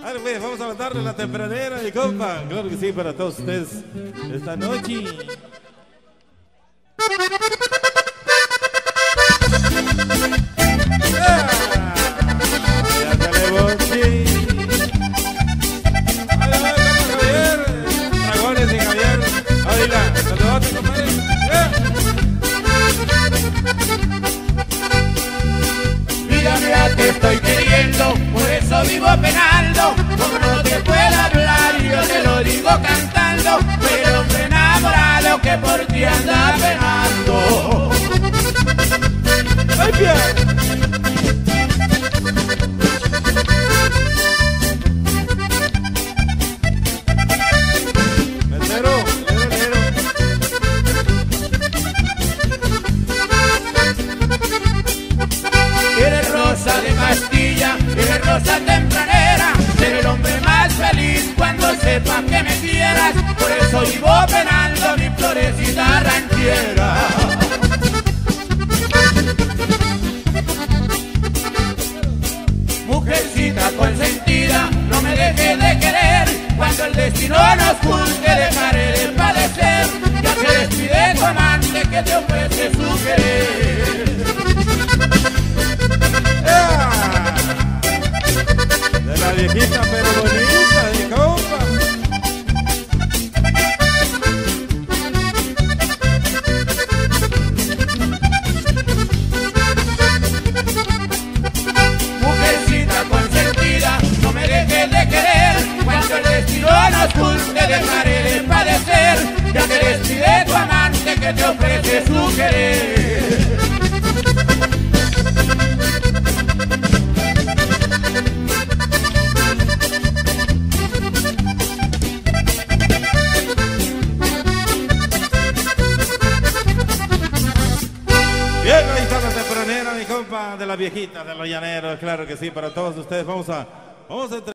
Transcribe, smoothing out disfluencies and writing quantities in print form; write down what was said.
Vale, pues, vamos a darle la tempranera, mi compa. Claro que sí, para todos ustedes esta noche. Ya sale Bochi. Javier. Dragones y Javier. Ávila, saludote, compadre. Mira, te estoy queriendo, por eso vivo penando. Como no te puedo hablar, yo te lo digo cantando. Pero hombre enamorado que por ti anda penando. ¡Ay, bien! Eres rosa de Castilla, eres rosa tempranera. Seré el hombre más feliz cuando sepa que me quieras. Por eso vivo penando mi florecita ranchera. Mujercita consentida, no me dejes de querer. Cuando el destino nos junte dejaré de padecer. Ya se despide tu amante que te ofrece su querer. De la viejita pero bonita, mi compa. Mujercita consentida, no me dejes de querer. Cuando el destino nos junte dejaré de padecer. Ya te despide tu amante que te ofrece su querer. Bien, ahí está la tempranera, mi compa, de la viejita, de los llaneros, claro que sí, para todos ustedes. Vamos a